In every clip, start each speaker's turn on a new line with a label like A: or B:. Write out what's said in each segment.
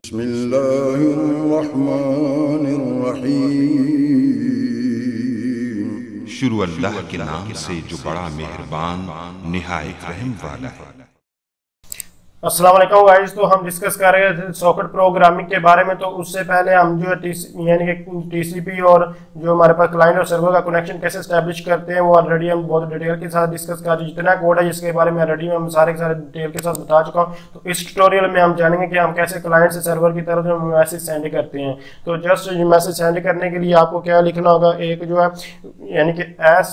A: बिस्मिल्लाहिर्रहमानिर्रहीम। शुरू अल्लाह के नाम से जो बड़ा मेहरबान निहायत रहम वाला है।
B: अस्सलाम वालेकुम गाइस। तो हम डिस्कस कर रहे थे सॉकेट प्रोग्रामिंग के बारे में। तो उससे पहले हम जो है यानी कि टीसीपी और जो हमारे पास क्लाइंट और सर्वर का कनेक्शन कैसे स्टैब्लिश करते हैं वो ऑलरेडी हम बहुत डिटेल के साथ डिस्कस कर रहे हैं। जितना कोड है जिसके बारे में ऑलरेडी हम सारे के सारे डिटेल के साथ बता चुका हूँ। तो इस ट्यूटोरियल में हम जानेंगे कि हम कैसे क्लाइंट से सर्वर की तरफ मैसेज सेंड करते हैं। तो जस्ट मैसेज सेंड करने के लिए आपको क्या लिखना होगा, एक जो है यानी कि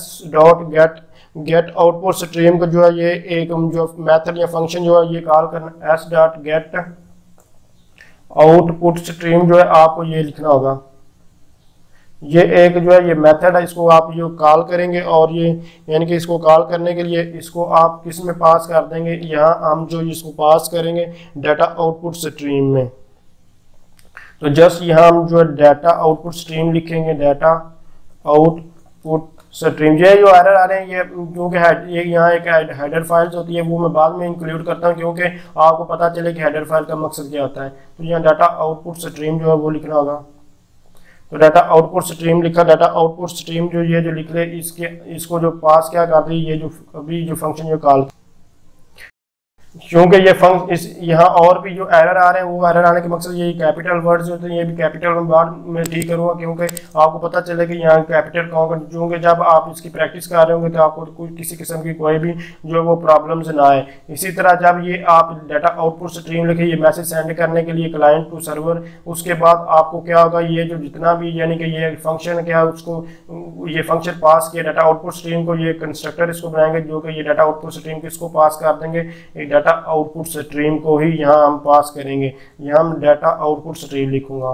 B: गेट आउटपुट स्ट्रीम को जो है ये एक जो मेथड या फंक्शन जो है ये कॉल करना s.get आउटपुट स्ट्रीम जो है आपको ये लिखना होगा। ये एक जो है ये मेथड है, इसको आप जो कॉल करेंगे और ये यानी कि इसको कॉल करने के लिए इसको आप किस में पास कर देंगे, यहाँ हम जो इसको पास करेंगे डाटा आउटपुट स्ट्रीम में। तो जस्ट यहाँ हम जो है डाटा आउटपुट स्ट्रीम लिखेंगे, डाटा आउटपुट स्ट्रीम। ये जो एरर आ रहे हैं ये क्योंकि ये यहाँ एक हेडर फाइल्स होती है, वो मैं बाद में इंक्लूड करता हूँ क्योंकि आपको पता चले कि हेडर फाइल का मकसद क्या होता है। तो यहाँ डाटा आउटपुट स्ट्रीम जो है वो लिखना होगा। तो डाटा आउटपुट स्ट्रीम लिखा। डाटा आउटपुट स्ट्रीम जो ये जो लिख ले इसको जो पास क्या करते हैं, ये जो अभी जो फंक्शन जो कॉल, क्योंकि ये यहाँ और भी जो एरर आ रहे हैं वो एरर आने के मकसद ये कैपिटल वर्ड्स होते हैं, ये भी कैपिटल में बाद में ठीक करूँगा क्योंकि आपको पता चले कि यहाँ कैपिटल कौन, क्योंकि जब आप इसकी प्रैक्टिस कर रहे होंगे तो आपको कोई किसी किस्म की कोई भी जो वो प्रॉब्लम्स ना आए। इसी तरह जब ये आप डाटा आउटपुट स्ट्रीम लिखे ये मैसेज सेंड करने के लिए क्लाइंट टू सर्वर, उसके बाद आपको क्या होगा, ये जो जितना भी यानी कि ये फंक्शन क्या है उसको ये फंक्शन पास किया डाटा आउटपुट स्ट्रीम को, ये कंस्ट्रक्टर इसको बनाएंगे जो कि ये डाटा आउटपुट स्ट्रीम को इसको पास कर देंगे, एक डाटा आउटपुट स्ट्रीम को ही यहाँ हम पास करेंगे। यहाँ हम डाटा आउटपुट स्ट्रीम लिखूंगा।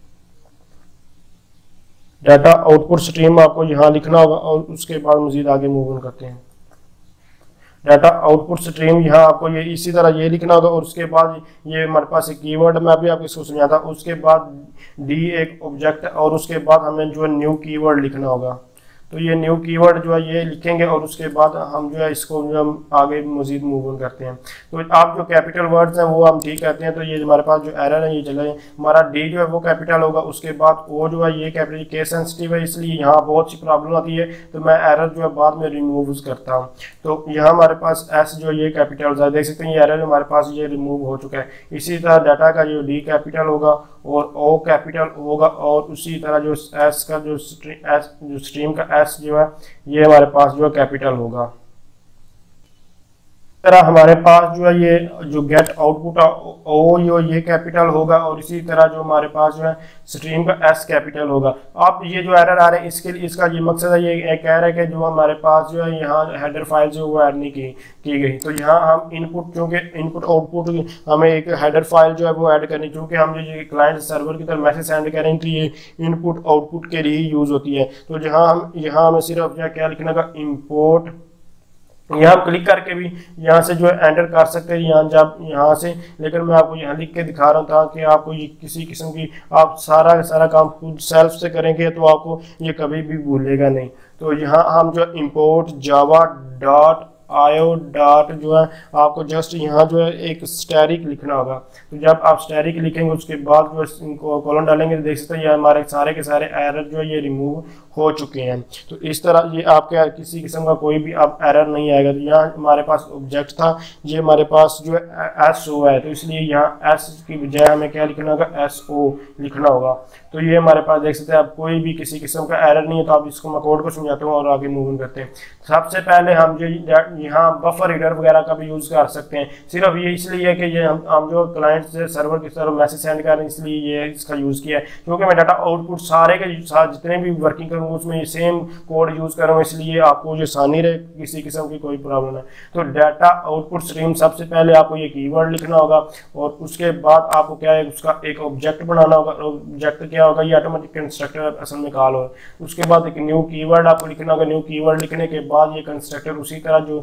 B: डाटा आउटपुट स्ट्रीम आपको यहाँ लिखना होगा और उसके बाद मजीद आगे मूव ऑन करते हैं। डाटा आउटपुट स्ट्रीम यहाँ आपको ये इसी तरह ये लिखना होगा और उसके बाद ये हमारे पास एक कीवर्ड मैं अभी आपको इसको समझाता। उसके बाद डी एक ऑब्जेक्ट और उसके बाद हमें जो है न्यू कीवर्ड लिखना होगा। तो ये न्यू कीवर्ड जो है ये लिखेंगे और उसके बाद हम जो है इसको जो हम आगे मजीद मूव ऑन करते हैं। तो आप जो कैपिटल वर्ड्स हैं वो हम ठीक करते हैं। तो ये हमारे पास जो एरर है ये चले, हमारा डी जो है वो कैपिटल होगा, उसके बाद ओ जो है ये कैपिटल, केस सेंसिटिव है इसलिए यहाँ बहुत सी प्रॉब्लम आती है, तो मैं एरर जो है बाद में रिमूव करता हूँ। तो यहाँ हमारे पास एस जो ये कैपिटल है, देख सकते हैं ये एरर हमारे पास ये रिमूव हो चुका है। इसी तरह डाटा का जो डी कैपिटल होगा और ओ कैपिटल होगा और उसी तरह जो एस का जो स्ट्रीम का एस जो है ये हमारे पास जो है कैपिटल होगा। तरह हमारे पास जो है ये जो गेट आउटपुट ओ ये कैपिटल होगा और इसी तरह जो हमारे पास जो है स्ट्रीम का एस कैपिटल होगा। अब ये जो एरर आ रहे हैं इसके लिए इसका ये मकसद है, ये कह रहा है कि जो हमारे पास जो है यहाँ हेडर फाइल जो वो ऐड नहीं की गई। तो यहाँ हम इनपुट, क्योंकि इनपुट आउटपुट हमें एक हेडर फाइल जो है वो ऐड करनी, क्योंकि हम जो क्लाइंट सर्वर की तरफ मैसेज सेंड करेंगे तो ये इनपुट आउटपुट के लिए यूज़ होती है। तो यहाँ हमें सिर्फ क्या लिखना का इम्पोर्ट, यहाँ हम क्लिक करके भी यहाँ से जो है एंटर कर सकते हैं यहाँ से, लेकिन मैं आपको यहाँ लिख के दिखा रहा हूँ ताकि आपको ये किसी किस्म की आप सारा काम खुद सेल्फ से करेंगे तो आपको ये कभी भी भूलेगा नहीं। तो यहाँ हम जो import Java dot IO dot जो है आपको जस्ट यहाँ जो है एक स्टैरिक लिखना होगा। तो जब आप स्टैरिक लिखेंगे उसके बाद जो इनको कॉलन डालेंगे तो देख सकते हैं ये हमारे सारे के सारे एरर जो है ये रिमूव हो चुके हैं। तो इस तरह ये आपके किसी किस्म का कोई भी आप एरर नहीं आएगा। तो यहाँ हमारे पास ऑब्जेक्ट था, ये हमारे पास जो है एस ओ है, तो इसलिए यहाँ एस की बजाय हमें क्या लिखना होगा, एस ओ लिखना होगा। तो ये हमारे पास देख सकते हैं आप कोई भी किसी किस्म का एरर नहीं है। तो आप इसको मैं कोड को समझाता हूँ और आगे मूव ऑन करते हैं। सबसे पहले हम जो यहाँ बफर रीडर वगैरह का भी यूज़ कर सकते हैं। सिर्फ ये इसलिए कि ये हम जो क्लाइंट से सर्वर की तरफ मैसेज सेंड कर रहे हैं इसलिए ये इसका यूज़ किया है, क्योंकि मैं डाटा आउटपुट सारे के साथ जितने भी वर्किंग करूँगा उसमें ये सेम कोड यूज़ करूँगा, इसलिए आपको जो आसानी रहे, किसी किस्म की कोई प्रॉब्लम है। तो डाटा आउटपुट स्ट्रीम सबसे पहले आपको ये कीवर्ड लिखना होगा और उसके बाद आपको क्या है उसका एक ऑब्जेक्ट बनाना होगा। ऑब्जेक्ट क्या होगा, ये ऑटोमेटिक कंस्ट्रक्टर असल में कॉल होगा। उसके बाद एक न्यू कीवर्ड आपको लिखना होगा। न्यू कीवर्ड लिखने के बाद ये कंस्ट्रक्टर उसी तरह जो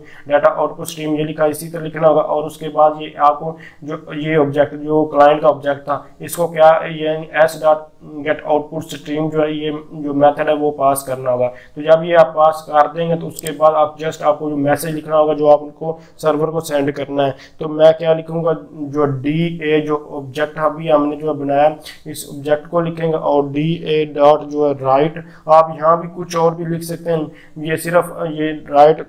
B: डाटा आउटपुट स्ट्रीम ये लिखा, इसी तरह लिखना होगा। और उसके बाद ये आपको जो ये ऑब्जेक्ट जो क्लाइंट का ऑब्जेक्ट था इसको क्या ये S dot get output stream जो है ये जो मेथड है वो पास करना होगा। तो जब ये आप पास कर देंगे तो उसके बाद आप जस्ट आपको जो मैसेज लिखना होगा जो आपको सर्वर को सेंड करना है। तो मैं क्या लिखूंगा, जो डी ए जो ऑब्जेक्ट अभी हमने जो बनाया इस ऑब्जेक्ट को लिखेंगे और डी ए डॉट जो है राइट, आप यहाँ भी कुछ और भी लिख सकते हैं, ये सिर्फ ये राइट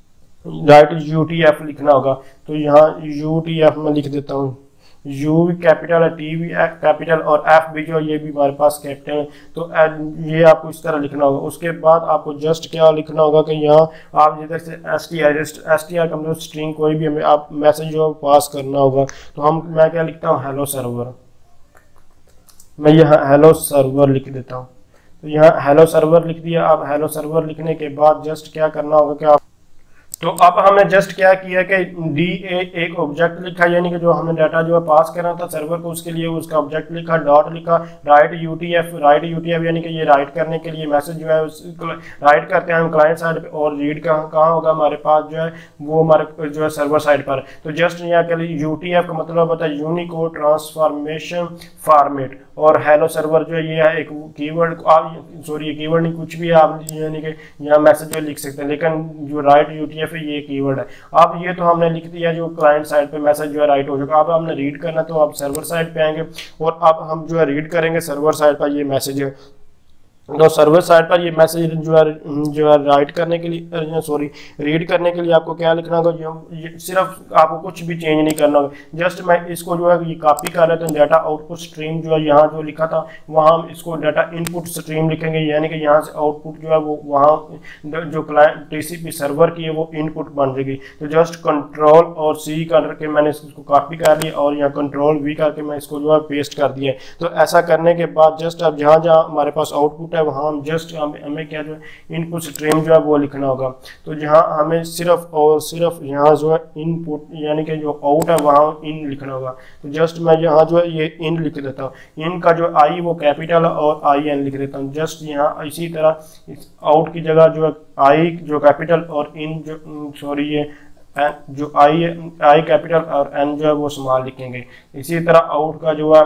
B: UTF लिखना होगा। तो यहाँ UTF में लिख देता हूँ, U कैपिटल है, T भी कैपिटल और F भी जो ये भी हमारे पास कैपिटल है। तो ये आपको इस तरह लिखना होगा। उसके बाद आपको जस्ट क्या लिखना होगा कि यहाँ आप जैसे STR का मतलब स्ट्रिंग कोई भी हमें आप मैसेज जो पास करना होगा। तो मैं क्या लिखता हूँ, हेलो सर्वर, मैं यहाँ हेलो सर्वर लिख देता हूँ। तो यहाँ हेलो सर्वर लिख दिया। अब हेलो सर्वर लिखने के बाद जस्ट क्या करना होगा कि आप, तो अब हमने जस्ट क्या किया कि डी ए एक ऑब्जेक्ट लिखा, यानी कि जो हमने डाटा जो है पास करना था सर्वर को उसके लिए उसका ऑब्जेक्ट लिखा, डॉट लिखा, राइट यूटीएफ यानी कि ये राइट करने के लिए मैसेज जो है राइट करते हैं हम क्लाइंट साइड पे, और रीड कहाँ होगा हमारे पास जो है वो हमारे जो है सर्वर साइड पर। तो जस्ट यहाँ के लिए यूटीएफ का मतलब होता है यूनिकोड ट्रांसफॉर्मेशन फॉर्मेट, और हेलो सर्वर जो है ये है एक कीवर्ड, आप सॉरी कीवर्ड नहीं कुछ भी आप यानी कि यहाँ मैसेज जो लिख सकते हैं, लेकिन जो राइट यूटीएफ ये कीवर्ड है। अब ये तो हमने लिख दिया जो क्लाइंट साइड पे मैसेज जो है राइट हो चुका। अब हमने रीड करना, तो आप सर्वर साइड पे आएंगे और अब हम जो है रीड करेंगे सर्वर साइड पर ये मैसेज है। तो सर्वर साइड पर ये मैसेज जो है राइट करने के लिए सॉरी रीड करने के लिए आपको क्या लिखना होगा, सिर्फ आपको कुछ भी चेंज नहीं करना होगा। जस्ट मैं इसको जो है ये कॉपी कर रहा था, डाटा आउटपुट स्ट्रीम जो है यहाँ जो लिखा था वहाँ हम इसको डाटा इनपुट स्ट्रीम लिखेंगे, यानी कि यहाँ से आउटपुट जो है वो वहाँ जो क्लाइंट TCP सर्वर की है वो इनपुट बन जाएगी। तो जस्ट कंट्रोल और C करके मैंने इसको कॉपी कर लिया और यहाँ कंट्रोल V करके मैं इसको जो है पेस्ट कर दिया। तो ऐसा करने के बाद जस्ट अब जहाँ जहाँ हमारे पास आउटपुट वहाँ हम जस्ट हमें क्या जो है इनपुट स्ट्रीम जो है वो लिखना होगा। तो जहाँ हमें सिर्फ और सिर्फ यहाँ जो है इनपुट यानी कि जो आउट है वहाँ इन लिखना होगा। तो जस्ट मैं यहाँ जो है ये इन लिख देता हूँ, इन का जो आई वो कैपिटल और IN लिख देता हूँ। जस्ट यहाँ इसी तरह आउट की जगह जो है आई जो कैपिटल और इन जो सॉरी ये जो आई कैपिटल और N जो है वो स्मॉल लिखेंगे। इसी तरह आउट का जो है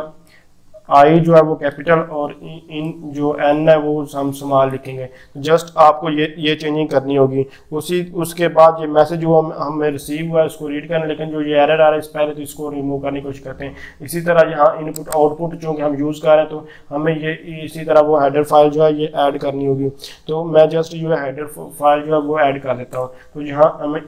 B: आई जो है वो कैपिटल और इन जो N है वो हम स्मॉल लिखेंगे। तो जस्ट आपको ये चेंजिंग करनी होगी। उसके बाद ये मैसेज जो हमें रिसीव हुआ है उसको रीड करना, लेकिन जो ये एरर आ रहा है इस पहले तो इसको रिमूव करने की कोशिश करते हैं। इसी तरह यहाँ इनपुट आउटपुट जो कि हम यूज़ कर रहे हैं तो हमें ये इसी तरह वो हेडर फाइल जो है ये ऐड करनी होगी। तो मैं जस्ट जो है हेडर फाइल जो है वो ऐड कर देता हूँ। तो यहाँ हमें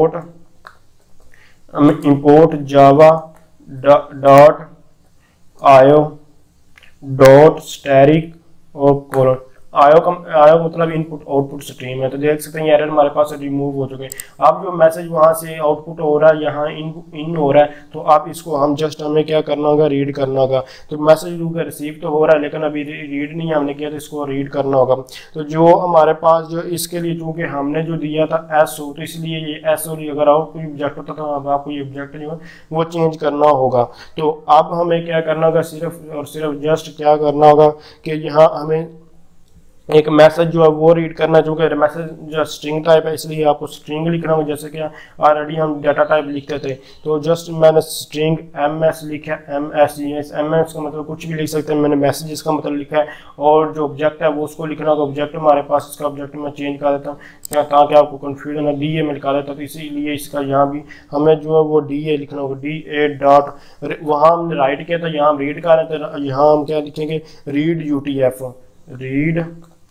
B: import Java dot IO dot static और कोलन, आयो मतलब इनपुट आउटपुट स्ट्रीम है। तो देख सकते हैं ये एरर हमारे पास रिमूव हो चुके हैं। अब जो मैसेज वहाँ से आउटपुट हो रहा है यहाँ इन हो रहा है, तो आप इसको हम जस्ट हमें क्या करना होगा, रीड करना होगा। तो मैसेज रिसीव तो हो रहा है लेकिन अभी रीड नहीं हमने किया, तो इसको रीड करना होगा। तो जो हमारे पास जो इसके लिए चूँकि हमने जो दिया था SO, तो इसलिए ये SO अगर और कोई ऑब्जेक्ट होता तो अब आपको ये ऑब्जेक्ट जो है वो चेंज करना होगा। तो अब हमें क्या करना होगा, सिर्फ और सिर्फ जस्ट क्या करना होगा कि यहाँ हमें एक मैसेज जो है वो रीड करना, जो कि मैसेज जो स्ट्रिंग टाइप है इसलिए आपको स्ट्रिंग लिखना होगा। जैसे कि ऑलरेडी हम डाटा टाइप लिखते थे, तो जस्ट मैंने स्ट्रिंग MS लिखा है, MS का मतलब कुछ भी लिख सकते हैं, मैंने मैसेज का मतलब लिखा है। और जो ऑब्जेक्ट है वो उसको लिखना होगा, ऑब्जेक्ट हमारे पास इसका ऑब्जेक्ट मैं चेंज कर देता हूँ ताकि आपको कन्फ्यूजन है, DA में लिखा देता हूँ। तो इसीलिए इसका यहाँ भी हमें जो है वो DA लिखना होगा, DA डॉट, वहाँ हमने राइट किया था यहाँ हम रीड कर रहे थे, यहाँ हम क्या लिखेंगे, रीड UTF, रीड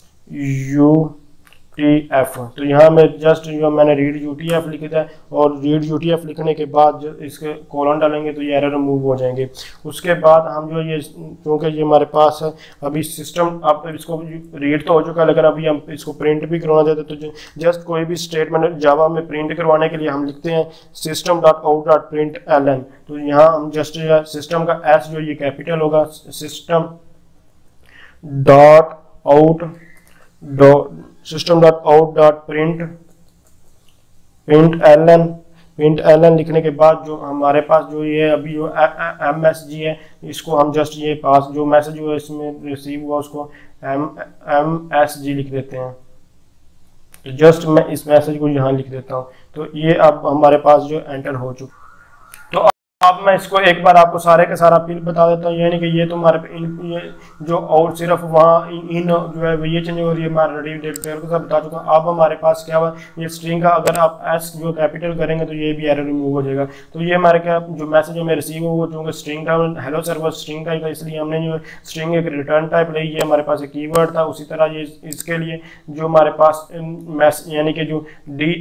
B: UTF। तो यहाँ में जस्ट जो मैंने रीड UTF लिखा था और रीड UTF लिखने के बाद जो इसके कॉलन डालेंगे तो ये एरर रिमूव हो जाएंगे। उसके बाद हम जो ये क्योंकि ये हमारे पास है अभी सिस्टम, अब इसको रीड तो हो चुका है लेकिन अभी हम इसको प्रिंट भी करवाना चाहते हैं। तो जस्ट कोई भी स्टेटमेंट जावा में प्रिंट करवाने के लिए हम लिखते हैं system.out.println। तो यहाँ हम जस्ट सिस्टम का S जो ये कैपिटल होगा, system dot out dot print लिखने के बाद जो हमारे पास जो ये अभी जो MSG है इसको हम जस्ट ये पास जो मैसेज हुआ इसमें रिसीव हुआ उसको MSG लिख देते हैं। तो जस्ट मैं इस मैसेज को यहाँ लिख देता हूँ, तो ये अब हमारे पास जो एंटर हो चुका। तो अब मैं इसको एक बार आपको सारे का सारा फिल बता देता हूँ, यानी कि ये तुम्हारे ये जो और सिर्फ वहाँ इन जो है ये चेंज हो रही है, हमारा डिटेल को सब बता चुका हूँ। अब हमारे पास क्या हुआ, ये स्ट्रिंग का अगर आप एस जो कैपिटल करेंगे तो ये भी एरर रिमूव हो जाएगा। तो ये हमारे क्या जो मैसेज हमें रिसीव हो चूँकि स्ट्रिंग था, हेलो सर्वर स्ट्रिंग टाइप का, इसलिए हमने जो स्ट्रिंग एक रिटर्न टाइप ली, ये हमारे पास एक कीवर्ड था। उसी तरह ये इसके लिए जो हमारे पास यानी कि जो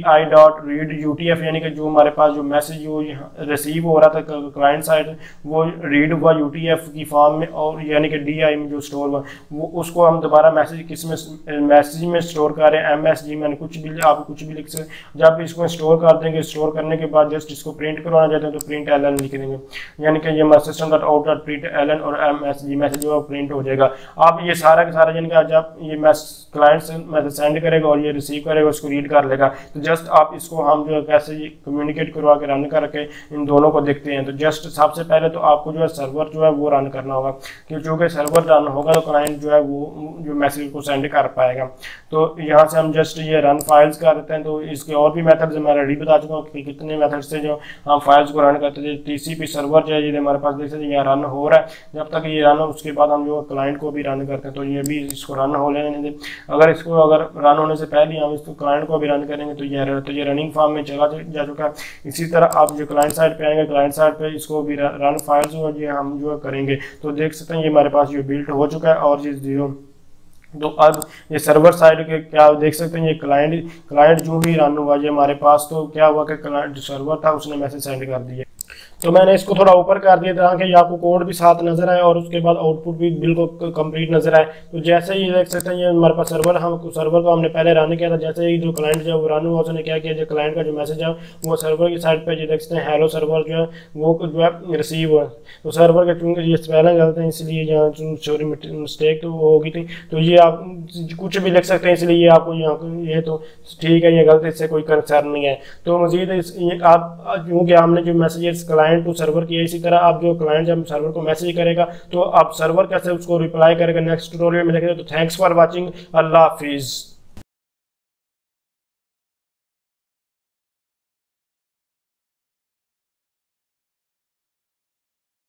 B: di.read.utf यानी कि जो हमारे पास जो मैसेज जो रिसीव हो रहा था क्लाइंट साइड, वो रीड हुआ यूटीएफ की फॉर्म में, और यानी कि DI में जो स्टोर हुआ वो उसको हम दोबारा मैसेज किस में मैसेज में स्टोर कर रहे हैं, MSG में कुछ भी आप कुछ भी लिख सकते। जब इसको स्टोर कर देंगे, स्टोर करने के बाद जस्ट इसको प्रिंट करवाना चाहते हैं तो प्रिंट LN लिख देंगे, यानी कि ये system.out.println और MSG मैसेज जो प्रिंट हो जाएगा। आप ये सारा का सारा यानी कि जब ये क्लाइंट से मैसेज सेंड करेगा और ये रिसीव करेगा, उसको रीड कर लेगा। तो जस्ट आप इसको हम जो कैसे कम्युनिकेट करवा के रन करके इन दोनों को देखते हैं। तो जस्ट सबसे पहले तो आपको जो है सर्वर जो है वो रन करना होगा, क्योंकि चूँकि सर्वर रन होगा तो क्लाइंट जो है वो जो मैसेज को सेंड कर पाएगा। तो यहाँ से हम जस्ट ये रन फाइल्स कर देते हैं। तो इसके और भी मेथड्स मैं ऑलरेडी बता चुका हूँ कि कितने मेथड से जो हम फाइल्स को रन करते थे। TCP सर्वर जो है ये हमारे पास देख सकते हैं यहाँ रन हो रहा है। जब तक ये रन हो उसके बाद हम जो क्लाइंट को भी रन करते हैं, तो ये भी इसको रन हो लेने दें। अगर रन होने से पहले हम इसको क्लाइंट को भी रन करेंगे तो ये रनिंग फॉर्म में चला जा चुका है। इसी तरह आप जो क्लाइंट साइड पे आएंगे, क्लाइंट साइड पे इसको भी रन फाइल्स जो ये हम जो करेंगे तो देख सकते हैं ये हमारे पास ये बिल्ट हो चुका है। और ये जीरो, तो अब ये सर्वर साइड के क्या देख सकते हैं, ये क्लाइंट जो भी रन हुआ ये हमारे पास, तो क्या हुआ कि क्लाइंट जो सर्वर था उसने मैसेज सेंड कर दिया। तो मैंने इसको थोड़ा ऊपर कर दिया ताकि आपको कोड भी साथ नजर आए और उसके बाद आउटपुट भी बिल्कुल कंप्लीट नजर आए। तो जैसे ही देख सकते हैं ये हमारे पास सर्वर को हमने पहले रन किया था। जैसे ही जो क्लाइंट जो रन हुआ उसने क्या किया, जो क्लाइंट का जो मैसेज है वो सर्वर की साइड पे देख सकते हैं हेलो सर्वर जो है वो जो है रिसीव हुआ। तो सर्वर के चूँकि ये स्पेलिंग गलत है इसलिए यहाँ सॉरी मिस्टेक तो होगी थी, तो ये आप कुछ भी लिख सकते हैं, इसलिए ये आपको यहाँ ये तो ठीक है, ये गलत, इससे कोई कंसर्न नहीं है। तो मजीद आप क्योंकि हमने जो मैसेज क्लाइंट टू सर्वर किया, इसी तरह आप जो क्लाइंट जब सर्वर को मैसेज करेगा तो आप सर्वर कैसे उसको रिप्लाई करेगा नेक्स्ट ट्यूटोरियल में देखेंगे। तो थैंक्स फॉर वाचिंग, अल्लाह हाफिज़।